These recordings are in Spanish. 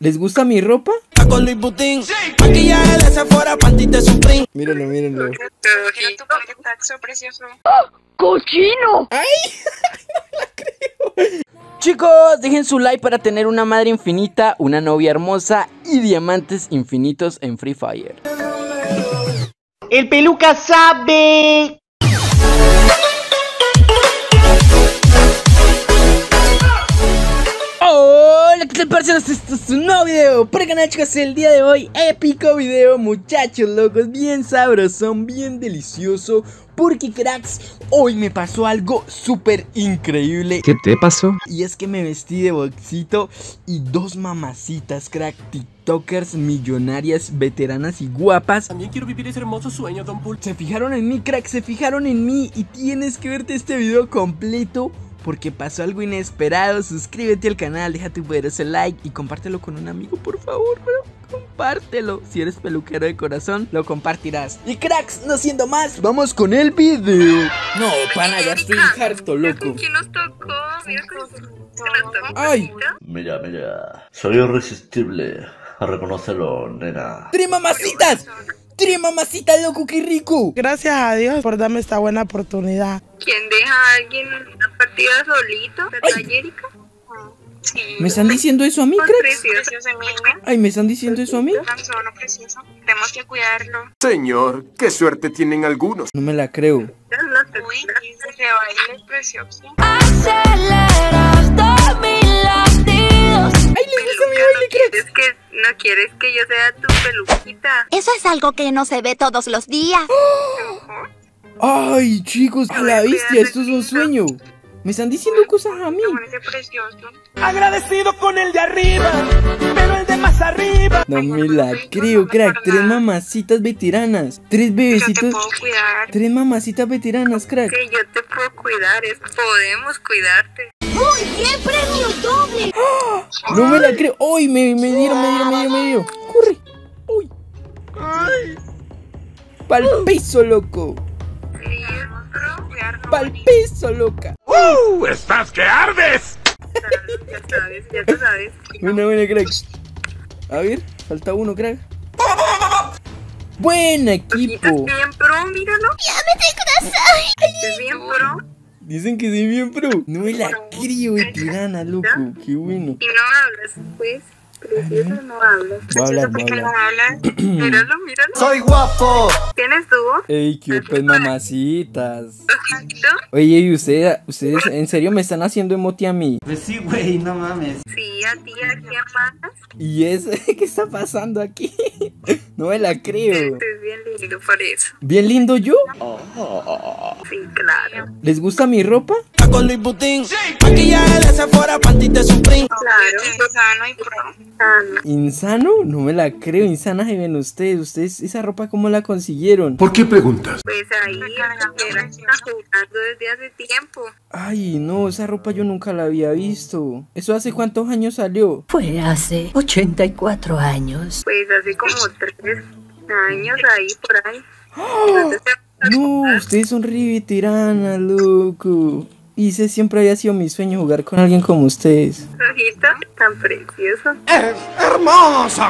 ¿Les gusta mi ropa? Con Luis Butín, maquillaje de Sephora, panty de Supreme. Mírenlo, mírenlo. Tu paquetaxo precioso. ¡Cochino! ¡Ay! No la creo. Chicos, dejen su like para tener una madre infinita, una novia hermosa y diamantes infinitos en Free Fire. ¡El peluca sabe! Hola, ¿qué tal, parceros? Esto es un nuevo video para el canal, chicos. El día de hoy, épico video, muchachos locos, bien sabrosón, bien delicioso. Porque, cracks, hoy me pasó algo súper increíble. ¿Qué te pasó? Y es que me vestí de boxito y dos mamacitas, crack, tiktokers, millonarias, veteranas y guapas. También quiero vivir ese hermoso sueño, Don Pool. Se fijaron en mí, crack, se fijaron en mí. Y tienes que verte este video completo porque pasó algo inesperado. Suscríbete al canal, deja tu poderoso like y compártelo con un amigo, por favor, bro. Compártelo. Si eres peluquero de corazón, lo compartirás. Y cracks, no siendo más, vamos con el video. No, pana, ya estoy harto, loco. ¿Quién nos tocó? Mira cómo se nos tocó. Ay. Mira, soy irresistible. Reconocerlo, nena. ¡Tres mamacitas! ¡Tres mamacitas, loco, qué rico! Gracias a Dios por darme esta buena oportunidad. ¿Quién deja a alguien en una partida solito? ¿Verdad, Jerica? Sí. ¿Me están diciendo eso a mí, cracks? Precioso, amiga. Ay, ¿me están diciendo eso a mí? Tan solo precioso. Tenemos que cuidarlo. Señor, qué suerte tienen algunos. No me la creo. Uy, ese baile es precioso. ¡Ay, les gusta mi baile, cracks! ¿No quieres que yo sea tu peluquita? Eso es algo que no se ve todos los días. ¡Ay, chicos! ¡A la bestia! Esto es un sueño. Me están diciendo cosas a mí. Ese precioso. Agradecido con el de arriba, pero el de más arriba. No me la creo, crack. Tres mamacitas veteranas. Tres Yo te bebecitos. puedo cuidar. Tres mamacitas veteranas, crack. Que yo te puedo cuidar. Podemos cuidarte. ¡Muy bien, premio doble! No me la creo. ¡Uy! Me dio. ¡Corre! ¡Uy! ¡Pa'l piso, loco! Sí, cuidarnos. ¡Pa'l piso, loca! ¡Estás que ardes! Ya tú sabes. Buena, crack. A ver, falta uno, crack. ¡Buen equipo! Es bien pro, míralo. Es bien pro. Dicen que soy bien pro. No me la creo, veterana, loco. Qué bueno. Y no hablas, pues. Precioso, no hablas. Voy a hablar, ¿Por voy a qué no hablar. hablas? Míralo. Soy guapo. ¿Tienes tubo? ¡Ey, qué pues, mamacitas! ¿Ojito? Oye, ¿y ustedes en serio me están haciendo emote a mí? Pues sí, güey, no mames. Sí, a ti, ¿a quién más? ¿Y eso qué está pasando aquí? No me la creo. Es bien lindo por eso. ¿Bien lindo yo? Sí, claro. ¿Les gusta mi ropa? Con Luis Butín, maquillaje de Sephora, panty de Supreme. Claro, sano y pro. Sano. ¿Insano? No me la creo. Insana se ven ustedes. ¿Esa ropa cómo la consiguieron? ¿Por qué preguntas? Pues ahí, era jugando desde hace tiempo. Ay, no, esa ropa yo nunca la había visto. ¿Eso hace cuántos años salió? Fue hace 84 años. Pues hace como 3 años ahí, por ahí. No, ustedes son re veteranas, loco. Y ese siempre había sido mi sueño, jugar con alguien como ustedes. Ojito, tan precioso. ¡Es hermosa!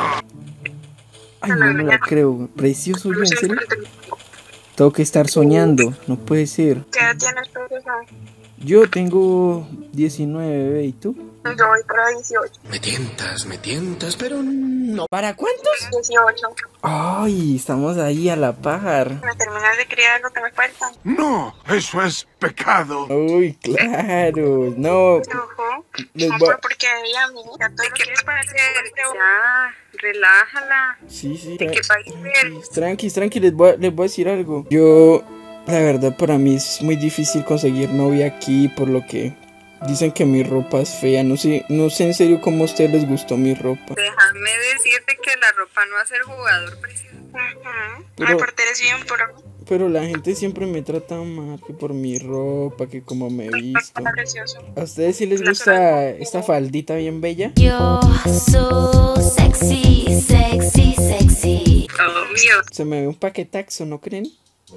Ay, no me la creo. ¿Precioso yo, en serio? Tengo que estar soñando, no puede ser. ¿Qué edad tienes, precioso? Yo tengo 19, bebé, ¿y tú? Yo voy para 18. Me tientas, pero no. ¿Para cuántos? 18. Ay, estamos ahí a la par. Me terminas de criar lo que me falta. No, eso es pecado. Uy, claro. No, Ojo. les No, voy a... porque ella a mí, ya todo lo quieres parecer. Ya, relájala. Sí. ¿De qué país eres? Tranqui, les voy a decir algo. Yo, la verdad, para mí es muy difícil conseguir novia aquí, por lo que dicen que mi ropa es fea. No sé en serio cómo a ustedes les gustó mi ropa. Déjame decirte que la ropa no hace el jugador precioso. Pero- Aparte eres bien pro. Pero la gente siempre me trata mal, que por mi ropa, que como me he visto. Precioso. ¿A ustedes sí les gusta esta faldita bien bella? Yo soy sexy. Obvio. Se me ve un paquetaxo, ¿no creen?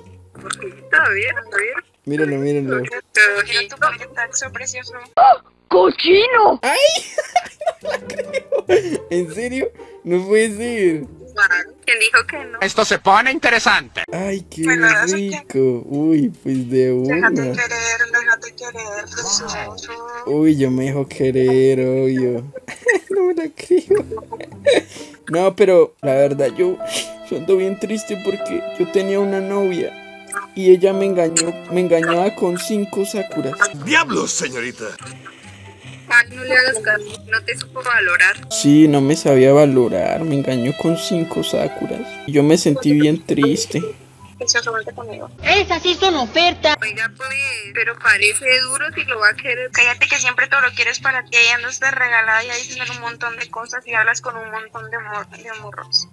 Está bien. Mírenlo. Tu paquetaxo precioso. ¡Cochino! ¡Ay! No la creo. ¿En serio? No puede ser. ¿Quién dijo que no? Esto se pone interesante. Ay, qué rico. Uy, pues de una. Déjate querer, precioso. Uy, yo me dejo querer, obvio. No me la creo. No, pero la verdad yo ando bien triste porque yo tenía una novia y ella me engañaba con 5 sakuras. ¡Diablos, señorita! Ay, no le hagas caso, no te supo valorar. Sí, no me sabía valorar, me engañó con 5 sakuras. Y yo me sentí bien triste. Precioso, vente conmigo. Esas sí son ofertas. Oiga, pues, pero parece duro si lo va a querer. Cállate que siempre todo lo quieres para ti y andas de regalada y ahí diciendo un montón de cosas y hablas con un montón de morros.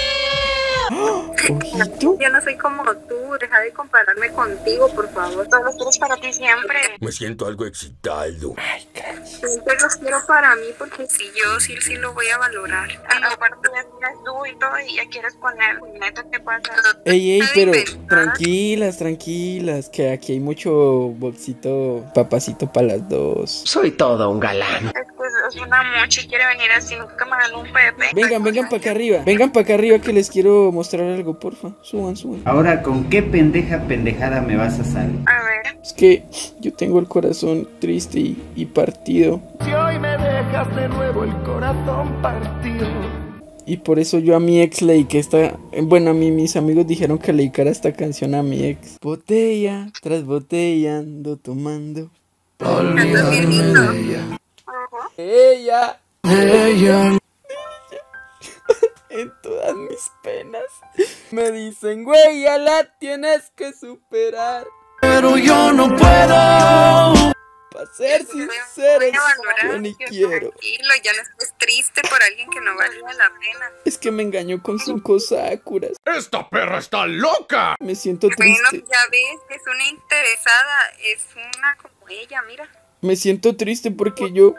¿Ojito? Yo no soy como tú, deja de compararme contigo, por favor. Todo lo quieres para ti siempre. Me siento algo excitado. Ay, gracias. Siempre los quiero para mí porque si yo sí lo voy a valorar. Aparte ya tienes tú y todo y ya quieres con él. Neta, ¿qué pasa? Ey, pero tranquilas, que aquí hay mucho boxito, papacito para las dos. Soy todo un galán. Es que es una mucha y quiere venir así, nunca me dan un pepe. Vengan para acá arriba que les quiero mostrar algo, porfa. Suban. Ahora, ¿con qué pendejada me vas a salir? A ver. Es que yo tengo el corazón triste y partido. Si hoy me dejas de nuevo el corazón partido. Y por eso yo a mi ex le dediqué esta... Bueno, a mí mis amigos dijeron que le dedicara esta canción a mi ex. Botella tras botella ando tomando. Ella. En todas mis penas me dicen, güey, ya la tienes que superar. Pero yo no puedo. Para ser sinceros, yo ni quiero. Tranquilo, ya no estés triste por alguien que no valía la pena. Es que me engañó con 5 sakuras. ¡Esta perra está loca! Me siento triste. Bueno, ya ves, es una interesada, es una como ella, mira. Me siento triste porque yo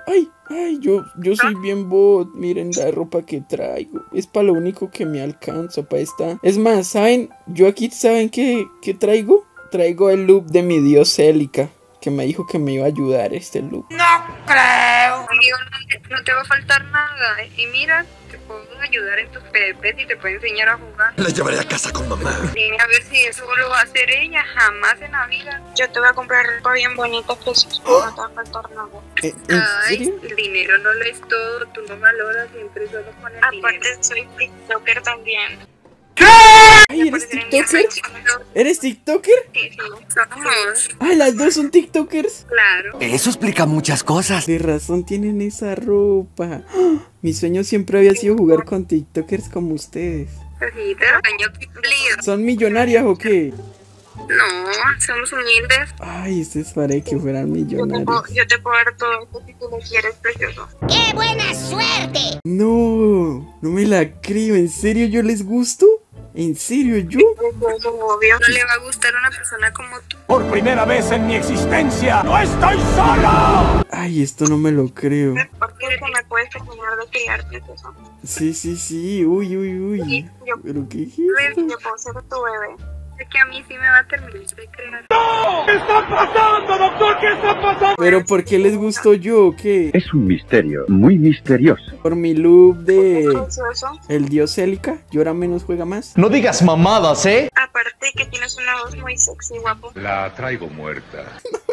soy bien bot. Miren la ropa que traigo. Es para lo único que me alcanza, para esta. Es más, ¿saben? Yo aquí, ¿saben qué traigo? Traigo el look de mi dios Celica, que me dijo que me iba a ayudar este look. ¡No creo! Amigo, no te va a faltar nada. Y mira, te puedo ayudar en tus PvPs y te puedo enseñar a jugar. La llevaré a casa con mamá. Dime a ver si eso lo va a hacer ella. Jamás en la vida. Yo te voy a comprar ropa bien bonita, preciosa. No te va a faltar nada. ¿En serio? El dinero no lo es todo. Tú no valoras siempre solo con el dinero. Aparte soy tiktoker también. Ay, ¿eres tiktoker? ¿Eres tiktoker? Sí, somos. Ay, las dos son tiktokers. Claro. Eso explica muchas cosas. De razón tienen esa ropa. Mi sueño siempre había sido jugar con tiktokers como ustedes. Sí, pero año cumplido. ¿Son millonarias o qué? No, somos humildes. Ay, ustedes parece que fueran millonarios. Yo te puedo dar todo esto si tú lo quieres, precioso. ¡Qué buena suerte! No me la creo. ¿En serio yo les gusto? ¿En serio yo? Precioso, obvio. No le va a gustar una persona como tú. Por primera vez en mi existencia, ¡no estoy solo! Ay, esto no me lo creo. Porque me puedes terminar de criar, precioso. Sí. Uy. Sí, ¿Pero qué es yo esto? puedo ser tu bebé. Sé que a mí sí me va a terminar de crear. ¿Qué está pasando, doctor? ¿Qué está pasando? ¿Pero por qué les gusto yo o qué? Es un misterio, muy misterioso. Por mi look de... Precioso. El dios Celica, llora menos, juega más. No digas mamadas, ¿eh? Aparte que tienes una voz muy sexy, guapo. La traigo muerta.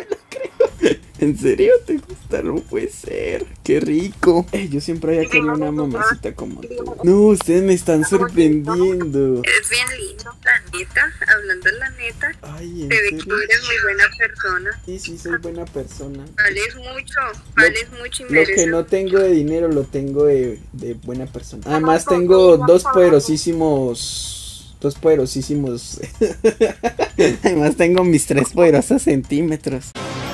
¿En serio te gusta? No puede ser. Qué rico. Yo siempre había querido una mamacita como tú. No, ustedes me están sorprendiendo. Es bien lindo, la neta. Hablando la neta. Ay, ¿en Te ve que serio? eres muy buena persona. Sí, soy buena persona. Vales mucho y Lo mereces. que no tengo de dinero lo tengo de buena persona. Además tengo dos poderosísimos... Además tengo mis 3 poderosos centímetros.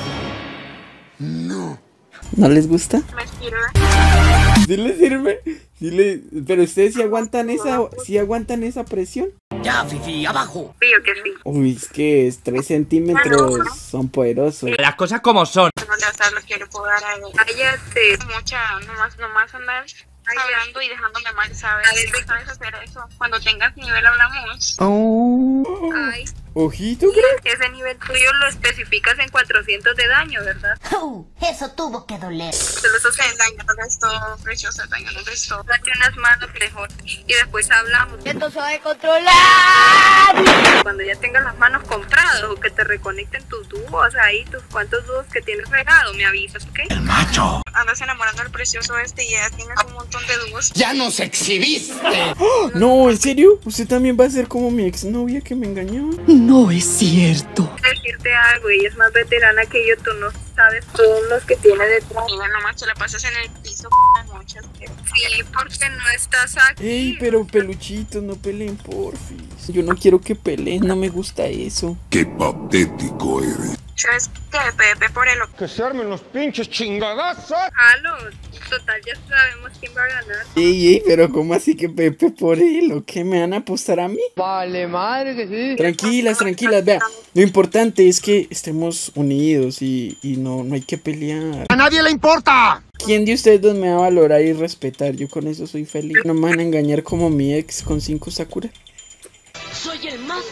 ¿No les gusta? Me sirve. ¿Sí les sirve? Pero ustedes sí aguantan esa presión. Ya, Fifi, abajo. Sí, que sí. Uy, es que 3 centímetros son poderosos. Las cosas como son. No le vas a dar lo que le puedo dar a él. Cállate. Mucha, nomás andar hablando y dejándome mal, ¿sabes? No sabes hacer eso. Cuando tengas nivel hablamos. Oh. Ay, Ojito, crack. Ese nivel tuyo lo especificas en 400 de daño, ¿verdad? Eso tuvo que doler. Solo eso el daño no restó, preciosa, el daño no restó. Date unas manos mejor y después hablamos. Esto se va a controlar. Cuando ya tengas las manos compradas o que te reconecten tus dúos ahí, tus cuantos dúos que tienes regado, me avisas, ¿ok? El macho. Andas enamorando al precioso este y ya tienes un montón de dúos. ¡Ya nos exhibiste! ¡Oh! No, ¿en serio? ¿Usted también va a ser como mi exnovia que me engañó? No es cierto. Decirte algo, ella es más veterana que yo, tú no sabes todos los que tiene detrás. Y bueno, nomás te la pasas en el piso muchas veces. Sí, porque no estás aquí. Ey, pero peluchitos, no peleen, porfis. Yo no quiero que peleen, no me gusta eso. ¡Qué patético eres! ¿Sabes qué, Pepe? Por el... ¡Que se armen los pinches chingadazos! Halo, total, ya sabemos quién va a ganar. Ey, pero ¿cómo así que Pepe por él? ¿O qué me van a apostar a mí? Vale, madre que sí. Tranquilas, vea. Lo importante es que estemos unidos y no hay que pelear. ¡A nadie le importa! ¿Quién de ustedes dos me va a valorar y respetar? Yo con eso soy feliz. No me van a engañar como mi ex con 5 Sakura. Soy el más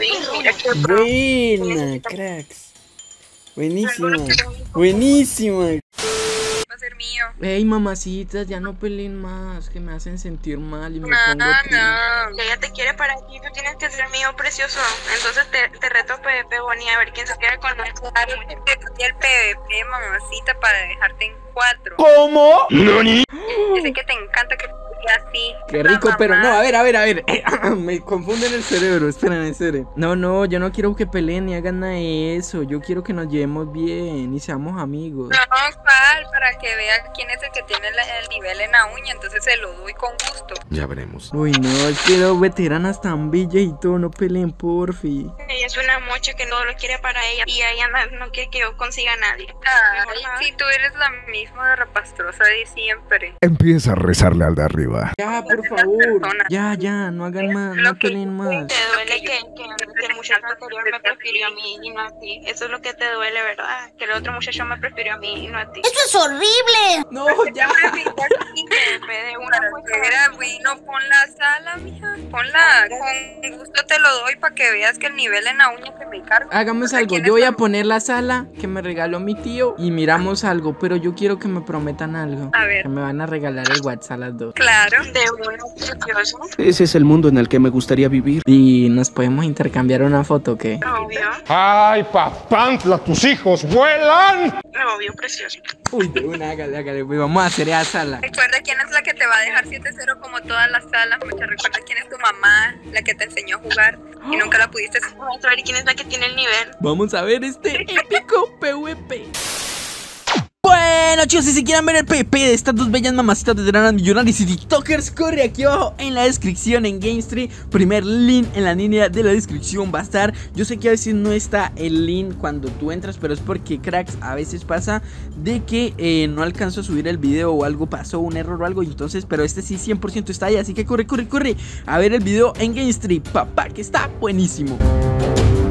Buena, cracks. Buenísima. Buenísima. Va a ser mío. Ey, mamacitas, ya no peleen más, que me hacen sentir mal y me No, pongo triste. no. Ella te quiere para ti, tú tienes que ser mío, precioso. Entonces te reto PvP, Bonnie, a ver quién se queda con él. Claro, te metí el PvP, mamacita, para dejarte en 4. ¿Cómo? ¡Nani! Sé que te encanta que sea así. Qué rico, pero no, a ver. Me confunden el cerebro, esperen, en serio. No, yo no quiero que peleen ni hagan nada de eso. Yo quiero que nos llevemos bien y seamos amigos. No, ¿cuál? Para que vea quién es el que tiene el nivel en la uña, entonces se lo doy con gusto. Ya veremos. Uy, no, es que dos veteranas tan bellas y todo, no peleen, porfi. Ella es una mocha que no lo quiere para ella y ella no quiere que yo consiga a nadie. Ay, si tú eres la misma de rapastrosa de siempre. Empieza a rezarle al de arriba. Ya, por favor. Ya, no hagan más, no peleen más. Te duele que el muchacho anterior me prefirió a mí y no a ti. Eso es lo que te duele, ¿verdad? Que el otro muchacho me prefirió a mí y no a ti. ¡Eso es horrible! No, ya. Era vino, pon la sala, mija. Ponla, con gusto te lo doy para que veas que el nivel en la uña que me cargo. Hagamos algo, yo voy a poner la sala que me regaló mi tío y miramos algo, pero yo quiero que me prometan algo. A ver. Que me van a regalar el WhatsApp a las 2. Claro, de uno precioso. Ese es el mundo en el que me gustaría vivir. Y nos podemos intercambiar una foto, ¿qué? Obvio, ¡Ay, papantla! ¡Tus hijos vuelan! obvio, precioso. Uy, de una, hágale, pues vamos a hacer esa sala. Recuerda quién es la que te va a dejar 7-0 como todas las salas, mucha. Recuerda quién es tu mamá, la que te enseñó a jugar y nunca la pudiste saber. ¿Y quién es la que tiene el nivel? Vamos a ver este épico PvP. Bueno, chicos, si se quieren ver el PvP de estas dos bellas mamacitas veteranas millonarias y tiktokers, corre aquí abajo en la descripción en GameStreet. Primer link en la línea de la descripción va a estar. Yo sé que a veces no está el link cuando tú entras, pero es porque, cracks, a veces pasa de que no alcanzo a subir el video o algo pasó, un error o algo, y entonces, pero este sí 100% está ahí, así que corre a ver el video en GameStreet, papá, que está buenísimo.